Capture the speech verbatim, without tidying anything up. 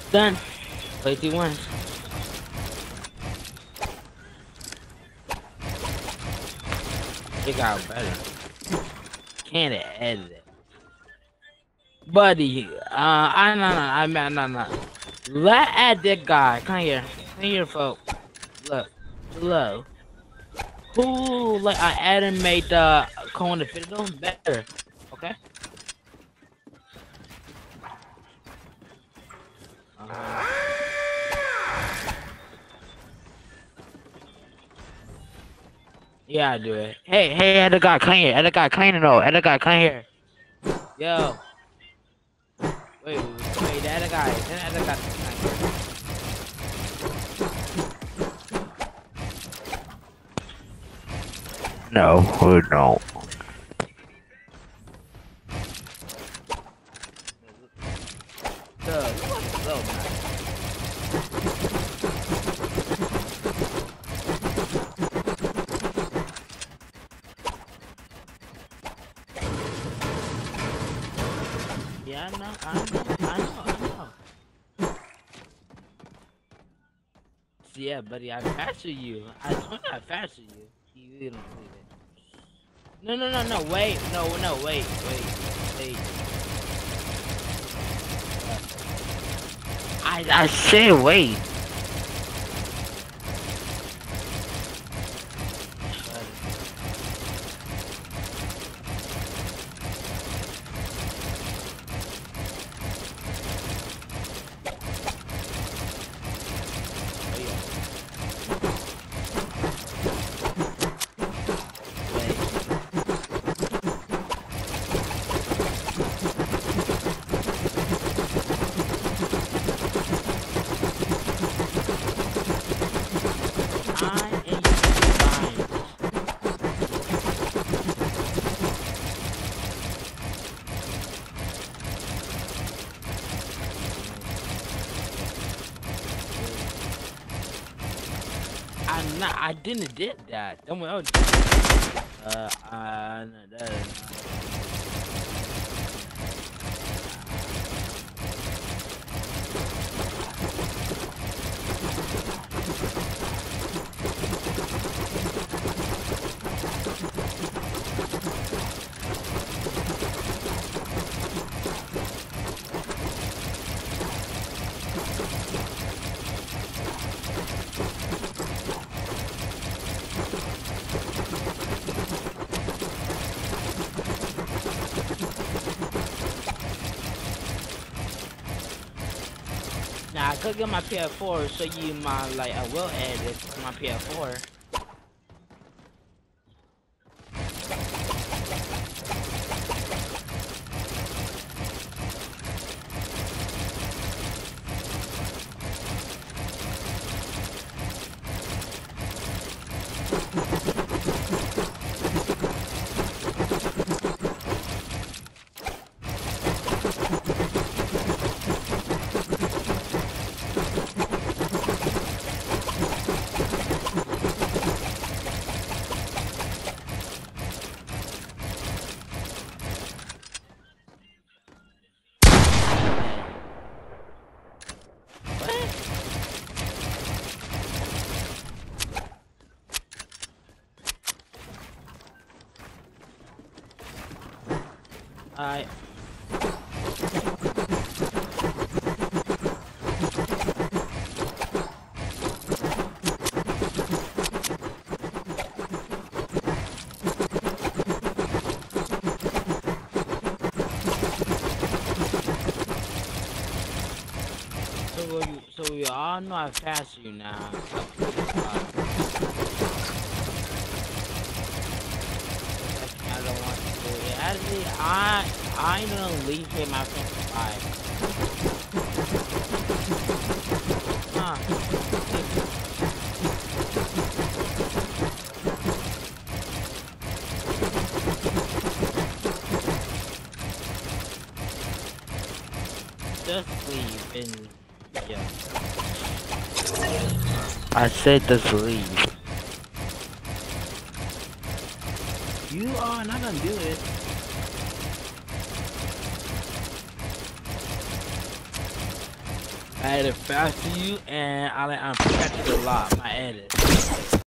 Done. Play two one. It got better. Can't edit it. Buddy, uh, I no no I mean no no. Let add that guy. Come here, come here, folks. Look, hello. Who like I animate uh Cohen the Fiddle better? Okay. Uh, yeah, I do it. Hey, hey, other guy, come here. Other guy, come here. No, other guy, come here. Yo. Wait, wait, wait, the other guy, the other guy. No, who no. So, so man. Yeah, I know, I know, I know, I know. Yeah, buddy, I faster you. I told you I faster you. You really don't believe it. No, no, no, no, wait, no, no, wait, wait, wait. I, I said wait. I'm not. I didn't did that. Don't worry. Uh, uh, no, that is Nah, I could get my P S four so you my like I will add it to my P S four. Alright. So you, so we all know how fast you now. I don't want to do it. Actually, I I don't leave here my five. Huh. Just leave and yeah. I said just leave. You are not gonna do it. I edit fast to you, and I like I'm protected a lot. My edit.